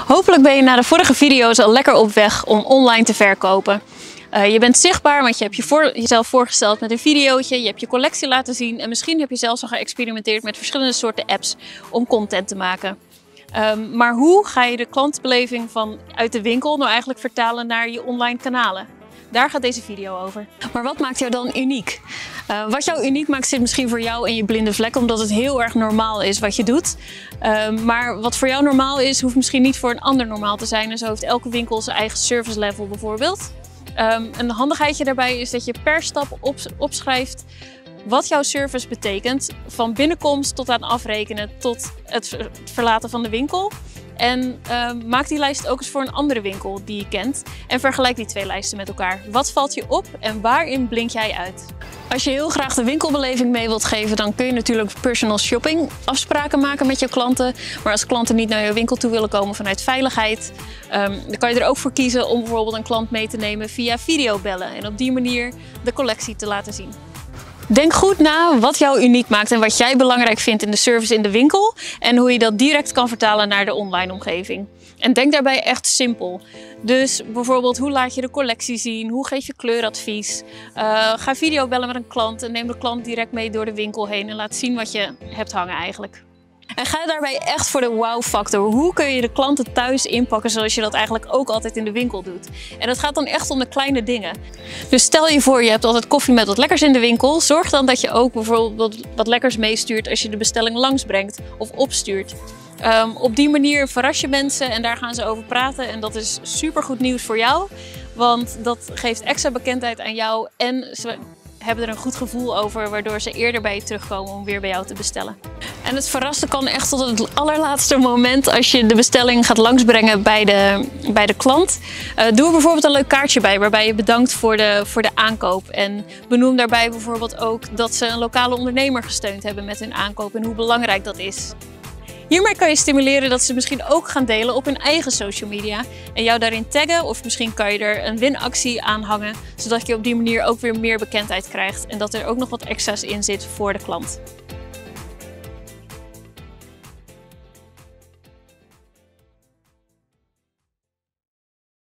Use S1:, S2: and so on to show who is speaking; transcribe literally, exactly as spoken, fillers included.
S1: Hopelijk ben je na de vorige video's al lekker op weg om online te verkopen. Uh, je bent zichtbaar, want je hebt je voor, jezelf voorgesteld met een videootje, je hebt je collectie laten zien en misschien heb je zelfs al geëxperimenteerd met verschillende soorten apps om content te maken. Um, maar hoe ga je de klantbeleving van uit de winkel nou eigenlijk vertalen naar je online kanalen? Daar gaat deze video over. Maar wat maakt jou dan uniek? Uh, wat jou uniek maakt zit misschien voor jou in je blinde vlek, omdat het heel erg normaal is wat je doet. Uh, maar wat voor jou normaal is, hoeft misschien niet voor een ander normaal te zijn. En zo heeft elke winkel zijn eigen service level bijvoorbeeld. Um, een handigheidje daarbij is dat je per stap op, opschrijft wat jouw service betekent. Van binnenkomst tot aan afrekenen tot het verlaten van de winkel. En uh, maak die lijst ook eens voor een andere winkel die je kent. En vergelijk die twee lijsten met elkaar. Wat valt je op en waarin blink jij uit? Als je heel graag de winkelbeleving mee wilt geven, dan kun je natuurlijk personal shopping afspraken maken met je klanten. Maar als klanten niet naar je winkel toe willen komen vanuit veiligheid, um, dan kan je er ook voor kiezen om bijvoorbeeld een klant mee te nemen via videobellen. En op die manier de collectie te laten zien. Denk goed na wat jou uniek maakt en wat jij belangrijk vindt in de service in de winkel en hoe je dat direct kan vertalen naar de online omgeving. En denk daarbij echt simpel. Dus bijvoorbeeld, hoe laat je de collectie zien? Hoe geef je kleuradvies? Uh, ga videobellen met een klant en neem de klant direct mee door de winkel heen en laat zien wat je hebt hangen eigenlijk. En ga daarbij echt voor de wow-factor. Hoe kun je de klanten thuis inpakken zoals je dat eigenlijk ook altijd in de winkel doet? En dat gaat dan echt om de kleine dingen. Dus stel je voor, je hebt altijd koffie met wat lekkers in de winkel. Zorg dan dat je ook bijvoorbeeld wat lekkers meestuurt als je de bestelling langsbrengt of opstuurt. Um, op die manier verras je mensen en daar gaan ze over praten. En dat is super goed nieuws voor jou, want dat geeft extra bekendheid aan jou en ze hebben er een goed gevoel over, waardoor ze eerder bij je terugkomen om weer bij jou te bestellen. En het verrassen kan echt tot het allerlaatste moment als je de bestelling gaat langsbrengen bij de, bij de klant. Uh, doe er bijvoorbeeld een leuk kaartje bij waarbij je bedankt voor de, voor de aankoop. En benoem daarbij bijvoorbeeld ook dat ze een lokale ondernemer gesteund hebben met hun aankoop en hoe belangrijk dat is. Hiermee kan je stimuleren dat ze misschien ook gaan delen op hun eigen social media en jou daarin taggen, of misschien kan je er een winactie aan hangen, zodat je op die manier ook weer meer bekendheid krijgt en dat er ook nog wat extra's in zit voor de klant.